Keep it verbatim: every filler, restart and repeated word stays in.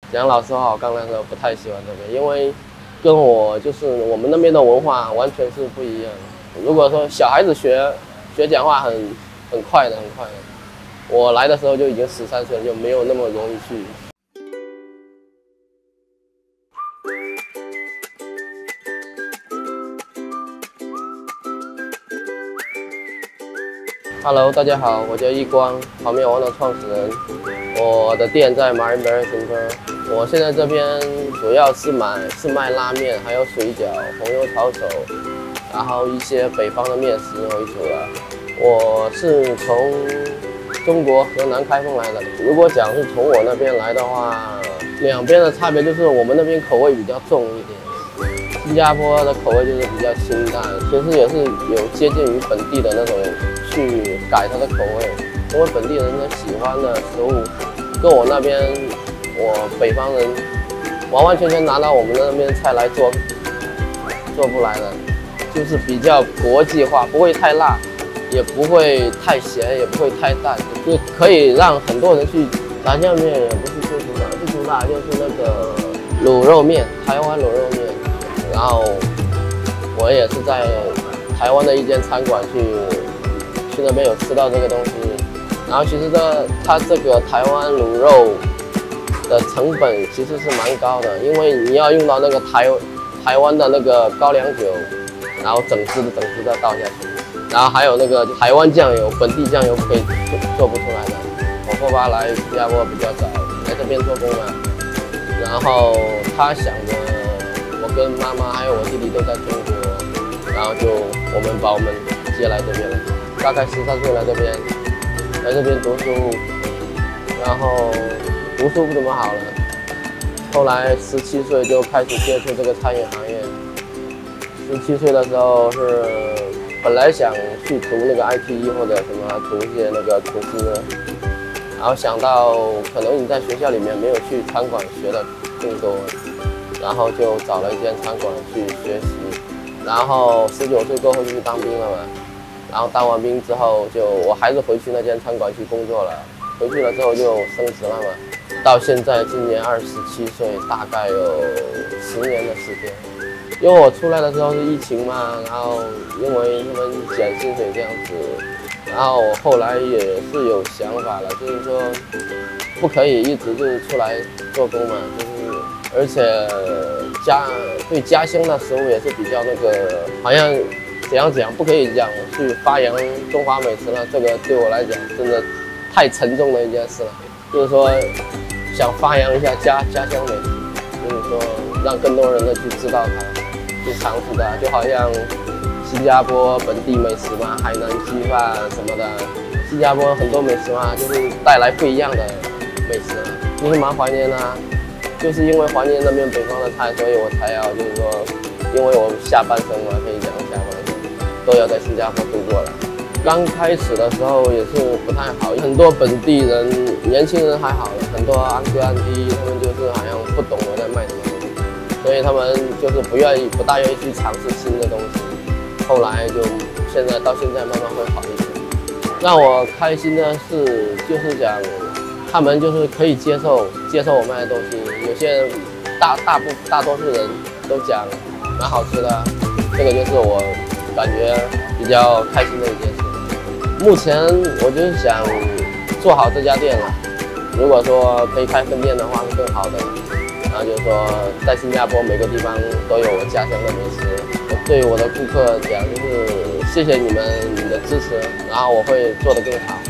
讲老实话，我刚来的时候不太喜欢这边，因为跟我就是我们那边的文化完全是不一样。如果说小孩子学学讲话很很快的，很快的，我来的时候就已经十三岁了，就没有那么容易去。Hello， 大家好，我叫易光，泡面王的创始人。我的店在马仁北尔新村。我现在这边主要是买是卖拉面，还有水饺、红油抄手，然后一些北方的面食为主了。我是从中国河南开封来的。如果讲是从我那边来的话，两边的差别就是我们那边口味比较重一点，新加坡的口味就是比较清淡，其实也是有接近于本地的那种去改它的口味，因为本地人的喜欢的食物跟我那边我北方人完完全全拿到我们那边菜来做做不来的，就是比较国际化，不会太辣，也不会太咸，也不会太淡，就可以让很多人去。炸酱面也不是最主打，最主打就是那个卤肉面，台湾卤肉面。然后我也是在台湾的一间餐馆去去那边有吃到这个东西。然后其实这它这个台湾卤肉的成本其实是蛮高的，因为你要用到那个台台湾的那个高粱酒，然后整支的整支的倒下去，然后还有那个台湾酱油，本地酱油可以做做不出来的。我后爸来新加坡比较早，来这边做工嘛，然后他想着我跟妈妈还有我弟弟都在中国，然后就我们把我们接来这边了，大概十三岁来这边，来这边读书，然后读书不怎么好了，后来十七岁就开始接触这个餐饮行业。十七岁的时候是本来想去读那个 I T E 或者什么读一些那个厨师，然后想到可能你在学校里面没有去餐馆学的更多，然后就找了一间餐馆去学习。然后十九岁过后就去当兵了嘛，然后当完兵之后就我还是回去那间餐馆去工作了。回去了之后就升职了嘛，到现在今年二十七岁，大概有十年的时间。因为我出来的时候是疫情嘛，然后因为他们减薪水这样子，然后我后来也是有想法了，就是说不可以一直就是出来做工嘛，就是而且家对家乡的食物也是比较那个，好像怎样怎样，不可以讲去发扬中华美食了，这个对我来讲真的太沉重的一件事了。就是说想发扬一下家家乡美食，就是说让更多人的去知道它。去尝试的，就好像新加坡本地美食嘛，海南鸡饭什么的。新加坡很多美食嘛，就是带来不一样的美食，就是蛮怀念的啊。就是因为怀念那边北方的菜，所以我才要就是说，因为我下半生嘛，可以讲下半生都要在新加坡度过了。刚开始的时候也是不太好，很多本地人、年轻人还好了，很多安哥安迪他们就是好像不懂我在卖什么。所以他们就是不愿意、不大愿意去尝试新的东西。后来就现在到现在慢慢会好一点。让我开心的是，就是讲他们就是可以接受接受我卖的东西。有些大大部大多数人都讲蛮好吃的，这个就是我感觉比较开心的一件事。目前我就是想做好这家店了。如果说可以开分店的话，是更好的。然后就是说，在新加坡每个地方都有我家乡的美食。我对我的顾客讲，就是谢谢你们你的支持，然后我会做得更好。